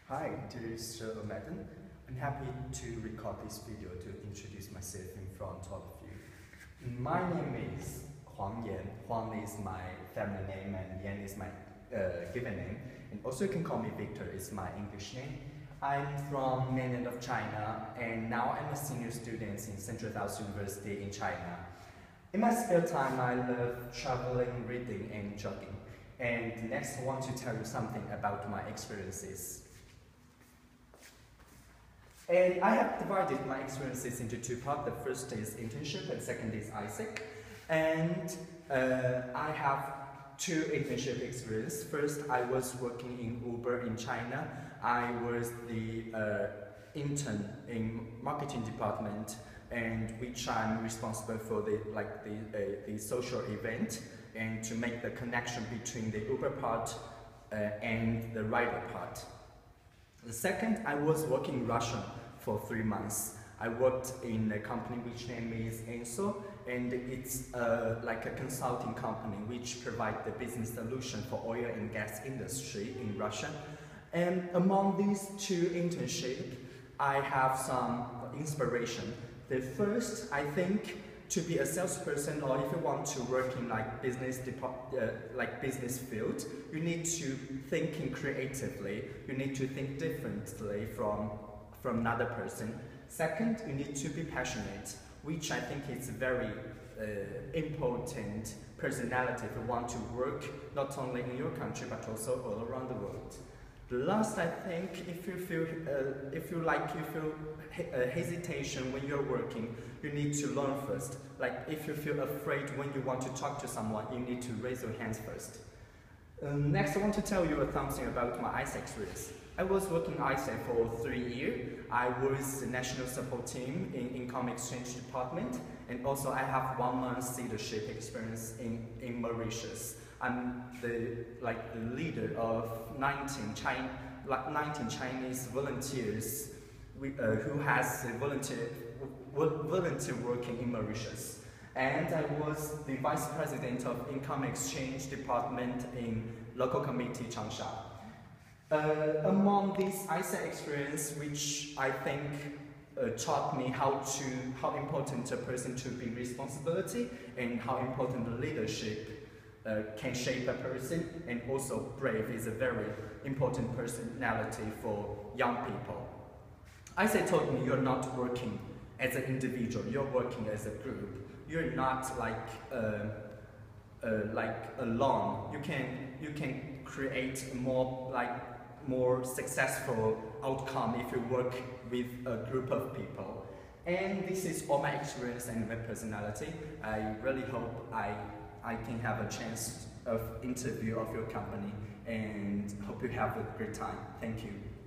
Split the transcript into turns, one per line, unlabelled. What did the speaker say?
Hi, dear Sir Madam. I'm happy to record this video to introduce myself in front of you. My name is Huang. Huang is my family name and Yan is my given name. And also you can call me Victor, it's my English name. I'm from mainland of China and now I'm a senior student in Central South University in China. In my spare time, I love traveling, reading and jogging. And next I want to tell you something about my experiences. And I have divided my experiences into two parts. The first is internship and second is ISEC. And I have two internship experiences. First, I was working in Uber in China. I was the intern in marketing department, and which I'm responsible for the social event and to make the connection between the Uber part and the rider part. The second, I was working in Russia for 3 months. I worked in a company which name is Enso, and it's like a consulting company which provides the business solution for oil and gas industry in Russia. And among these two internships, I have some inspiration. The first, I think, to be a salesperson, or if you want to work in business field, you need to think creatively. You need to think differently from another person. Second, you need to be passionate, which I think is very important personality if you want to work not only in your country but also all around the world. The last, I think, if you feel hesitation when you're working, you need to learn first. Like if you feel afraid when you want to talk to someone, you need to raise your hands first. Next, I want to tell you something about my ISEC experience. I was working ISEC for 3 years. I was the national support team in income exchange department, and also I have 1 month leadership experience in Mauritius. I'm the leader of 19 Chinese volunteers who has volunteer working in Mauritius. And I was the vice president of income exchange department in local committee Changsha. Among this ISEC experience, which I think taught me how important a person to be responsibility and how important the leadership can shape a person, and also brave is a very important personality for young people. ISEC told me you're not working as an individual, you're working as a group. You're not alone. You can create more successful outcome if you work with a group of people. And this is all my experience and my personality. I really hope I can have a chance of interview of your company, and hope you have a great time. Thank you.